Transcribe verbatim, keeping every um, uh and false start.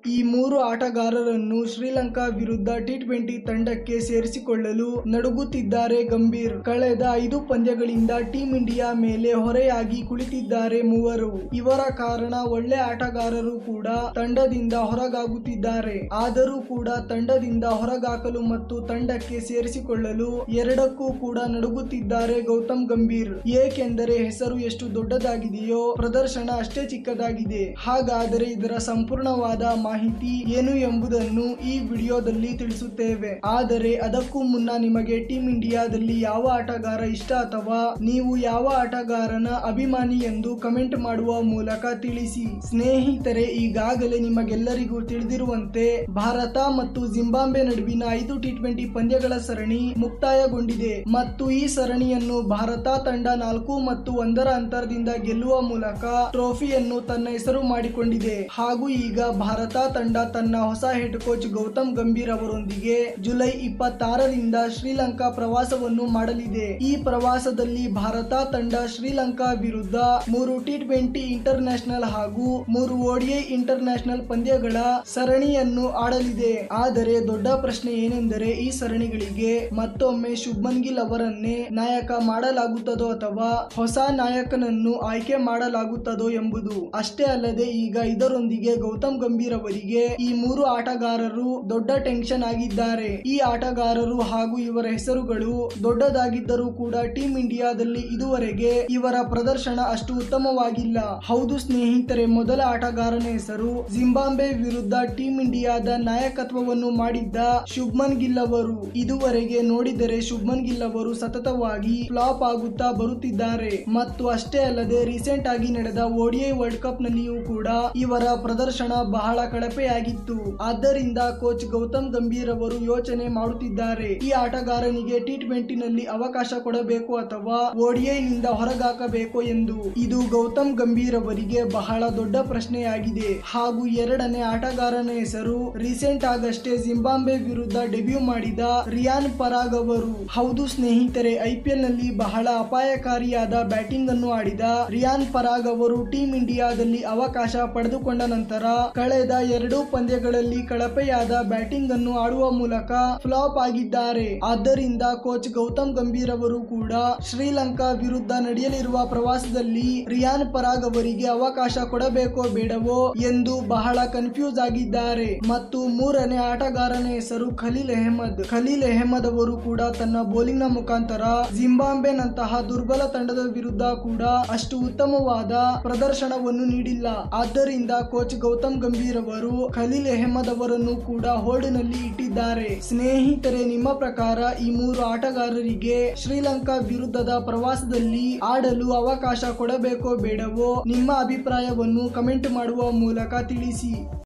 ಈ ಮೂರು ಆಟಗಾರರನ್ನು ಶ್ರೀಲಂಕಾ ವಿರುದ್ಧ ಟಿ ಟ್ವೆಂಟಿ ತಂಡಕ್ಕೆ ಸೇರಿಸಿಕೊಳ್ಳಲು ನಡುಗುತ್ತಿದ್ದಾರೆ ಗಂಭೀರ್. ಕಳೆದ ಐದು ಪಂದ್ಯಗಳಿಂದ ಟೀಂ ಇಂಡಿಯಾ ಮೇಲೆ ಹೊರೆಯಾಗಿ ಕುಳಿತಿದ್ದಾರೆ ಮೂವರು. ಇವರ ಕಾರಣ ಒಳ್ಳೆ ಆಟಗಾರರು ಕೂಡ ತಂಡದಿಂದ ಹೊರಗಾಗುತ್ತಿದ್ದಾರೆ. ಆದರೂ ಕೂಡ ತಂಡದಿಂದ ಹೊರಗಾಕಲು ಮತ್ತು ತಂಡಕ್ಕೆ ಸೇರಿಸಿಕೊಳ್ಳಲು ಎರಡಕ್ಕೂ ಕೂಡ ನಡುಗುತ್ತಿದ್ದಾರೆ ಗೌತಮ್ ಗಂಭೀರ್. ಏಕೆಂದರೆ ಹೆಸರು ಎಷ್ಟು ದೊಡ್ಡದಾಗಿದೆಯೋ ಪ್ರದರ್ಶನ ಅಷ್ಟೇ ಚಿಕ್ಕದಾಗಿದೆ. ಹಾಗಾದರೆ ಇದರ ಸಂಪೂರ್ಣವಾದ ಮಾಹಿತಿ ಏನು ಎಂಬುದನ್ನು ಈ ವಿಡಿಯೋದಲ್ಲಿ ತಿಳಿಸುತ್ತೇವೆ. ಆದರೆ ಅದಕ್ಕೂ ಮುನ್ನ ನಿಮಗೆ ಟೀಂ ಇಂಡಿಯಾದಲ್ಲಿ ಯಾವ ಆಟಗಾರ ಇಷ್ಟ ಅಥವಾ ನೀವು ಯಾವ ಆಟಗಾರನ ಅಭಿಮಾನಿ ಎಂದು ಕಮೆಂಟ್ ಮಾಡುವ ಮೂಲಕ ತಿಳಿಸಿ. ಸ್ನೇಹಿತರೆ, ಈಗಾಗಲೇ ನಿಮಗೆಲ್ಲರಿಗೂ ತಿಳಿದಿರುವಂತೆ ಭಾರತ ಮತ್ತು ಜಿಂಬಾಬ್ವೆ ನಡುವಿನ ಐದು ಟಿ ಟ್ವೆಂಟಿ ಪಂದ್ಯಗಳ ಸರಣಿ ಮುಕ್ತಾಯಗೊಂಡಿದೆ ಮತ್ತು ಈ ಸರಣಿಯನ್ನು ಭಾರತ ತಂಡ ನಾಲ್ಕು ಮತ್ತು ಒಂದರ ಅಂತರದಿಂದ ಗೆಲ್ಲುವ ಮೂಲಕ ಟ್ರೋಫಿಯನ್ನು ತನ್ನ ಹೆಸರು ಮಾಡಿಕೊಂಡಿದೆ. ಹಾಗೂ ಈಗ ಭಾರತ ತಂಡ ತನ್ನ ಹೊಸ ಹೆಡ್ ಕೋಚ್ ಗೌತಮ್ ಗಂಭೀರ್ ಅವರೊಂದಿಗೆ ಜುಲೈ ಇಪ್ಪತ್ತಾರರಿಂದ ಶ್ರೀಲಂಕಾ ಪ್ರವಾಸವನ್ನು ಮಾಡಲಿದೆ. ಈ ಪ್ರವಾಸದಲ್ಲಿ ಭಾರತ ತಂಡ ಶ್ರೀಲಂಕಾ ವಿರುದ್ಧ ಮೂರು ಟಿ ಟ್ವೆಂಟಿ ಇಂಟರ್ ನ್ಯಾಷನಲ್ ಹಾಗೂ ಮೂರು ಓಡಿಐ ಇಂಟರ್ ನ್ಯಾಷನಲ್ ಪಂದ್ಯಗಳ ಸರಣಿಯನ್ನು ಆಡಲಿದೆ. ಆದರೆ ದೊಡ್ಡ ಪ್ರಶ್ನೆ ಏನೆಂದರೆ ಈ ಸರಣಿಗಳಿಗೆ ಮತ್ತೊಮ್ಮೆ ಶುಭ್ಮನ್ ಗಿಲ್ ಅವರನ್ನೇ ನಾಯಕ ಮಾಡಲಾಗುತ್ತದೋ ಅಥವಾ ಹೊಸ ನಾಯಕನನ್ನು ಆಯ್ಕೆ ಮಾಡಲಾಗುತ್ತದೋ ಎಂಬುದು. ಅಷ್ಟೇ ಅಲ್ಲದೆ ಈಗ ಇದರೊಂದಿಗೆ ಗೌತಮ್ ಗಂಭೀರ್ ಅವರಿಗೆ ಈ ಮೂರು ಆಟಗಾರರು ದೊಡ್ಡ ಟೆನ್ಷನ್ ಆಗಿದ್ದಾರೆ. ಈ ಆಟಗಾರರು ಹಾಗೂ ಇವರ ಹೆಸರುಗಳು ದೊಡ್ಡದಾಗಿದ್ದರೂ ಕೂಡ ಟೀಂ ಇಂಡಿಯಾದಲ್ಲಿ ಇದುವರೆಗೆ ಇವರ ಪ್ರದರ್ಶನ ಅಷ್ಟು ಉತ್ತಮವಾಗಿಲ್ಲ. ಹೌದು ಸ್ನೇಹಿತರೆ, ಮೊದಲ ಆಟಗಾರನ ಹೆಸರು ಜಿಂಬಾಬ್ವೆ ವಿರುದ್ಧ ಟೀಂ ಇಂಡಿಯಾದ ನಾಯಕತ್ವವನ್ನು ಮಾಡಿದ್ದ ಶುಭ್ಮನ್ ಗಿಲ್ ಅವರು. ಇದುವರೆಗೆ ನೋಡಿದರೆ ಶುಭ್ಮನ್ ಗಿಲ್ ಅವರು ಸತತವಾಗಿ ಫ್ಲಾಪ್ ಆಗುತ್ತಾ ಬರುತ್ತಿದ್ದಾರೆ ಮತ್ತು ಅಷ್ಟೇ ಅಲ್ಲದೆ ರೀಸೆಂಟ್ ಆಗಿ ನಡೆದ ಓಡಿಐ ವರ್ಲ್ಡ್ ಕಪ್ ನಲ್ಲಿಯೂ ಕೂಡ ಇವರ ಪ್ರದರ್ಶನ ಬಹಳ ಕಳಪೆಯಾಗಿತ್ತು. ಆದ್ದರಿಂದ ಕೋಚ್ ಗೌತಮ್ ಗಂಭೀರ್ ಅವರು ಯೋಚನೆ ಮಾಡುತ್ತಿದ್ದಾರೆ ಈ ಆಟಗಾರನಿಗೆ ಟಿ ಟ್ವೆಂಟಿ ನಲ್ಲಿ ಅವಕಾಶ ಕೊಡಬೇಕು ಅಥವಾ ಓಡಿಐ ನಿಂದ ಹೊರಗಾಕಬೇಕು ಎಂದು. ಇದು ಗೌತಮ್ ಗಂಭೀರ್ ಅವರಿಗೆ ಬಹಳ ದೊಡ್ಡ ಪ್ರಶ್ನೆಯಾಗಿದೆ. ಹಾಗೂ ಎರಡನೇ ಆಟಗಾರನ ಹೆಸರು ರೀಸೆಂಟ್ ಆಗಷ್ಟೇ ಜಿಂಬಾಬ್ವೆ ವಿರುದ್ಧ ಡೆಬ್ಯೂ ಮಾಡಿದ ರಿಯಾನ್ ಪರಾಗ್ ಅವರು. ಹೌದು ಸ್ನೇಹಿತರೆ, ಐಪಿಎಲ್ ನಲ್ಲಿ ಬಹಳ ಅಪಾಯಕಾರಿಯಾದ ಬ್ಯಾಟಿಂಗ್ ಅನ್ನು ಆಡಿದ ರಿಯಾನ್ ಪರಾಗ್ ಅವರು ಟೀಂ ಇಂಡಿಯಾದಲ್ಲಿ ಅವಕಾಶ ಪಡೆದುಕೊಂಡ ನಂತರ ಕಳೆದ ಎರಡು ಪಂದ್ಯಗಳಲ್ಲಿ ಕಳಪೆಯಾದ ಬ್ಯಾಟಿಂಗ್ ಅನ್ನು ಆಡುವ ಮೂಲಕ ಫ್ಲಾಪ್ ಆಗಿದ್ದಾರೆ. ಆದ್ದರಿಂದ ಕೋಚ್ ಗೌತಮ್ ಗಂಭೀರ್ ಅವರು ಕೂಡ ಶ್ರೀಲಂಕಾ ವಿರುದ್ಧ ನಡೆಯಲಿರುವ ಪ್ರವಾಸದಲ್ಲಿ ರಿಯಾನ್ ಪರಾಗ್ ಅವರಿಗೆ ಅವಕಾಶ ಕೊಡಬೇಕೋ ಬೇಡವೋ ಎಂದು ಬಹಳ ಕನ್ಫ್ಯೂಸ್ ಆಗಿದ್ದಾರೆ. ಮತ್ತು ಮೂರನೇ ಆಟಗಾರನ ಹೆಸರು ಖಲೀಲ್ ಅಹ್ಮದ್. ಖಲೀಲ್ ಅಹ್ಮದ್ ಅವರು ಕೂಡ ತನ್ನ ಬೌಲಿಂಗ್ ನ ಮುಖಾಂತರ ಜಿಂಬಾಬ್ವೆ ನಂತಹ ದುರ್ಬಲ ತಂಡದ ವಿರುದ್ಧ ಕೂಡ ಅಷ್ಟು ಉತ್ತಮವಾದ ಪ್ರದರ್ಶನವನ್ನು ನೀಡಿಲ್ಲ. ಆದ್ದರಿಂದ ಕೋಚ್ ಗೌತಮ್ ಗಂಭೀರ್ ಅವರು ಖಲೀಲ್ ಅಹ್ಮದ್ ಅವರನ್ನು ಕೂಡ ಹೋಲ್ಡ್ ನಲ್ಲಿ ಇಟ್ಟಿದ್ದಾರೆ. ಸ್ನೇಹಿತರೆ, ನಿಮ್ಮ ಪ್ರಕಾರ ಈ ಮೂರು ಆಟಗಾರರಿಗೆ ಶ್ರೀಲಂಕಾ ವಿರುದ್ಧದ ಪ್ರವಾಸದಲ್ಲಿ ಆಡಲು ಅವಕಾಶ ಕೊಡಬೇಕೋ ಬೇಡವೋ ನಿಮ್ಮ ಅಭಿಪ್ರಾಯವನ್ನು ಕಮೆಂಟ್ ಮಾಡುವ ಮೂಲಕ ತಿಳಿಸಿ.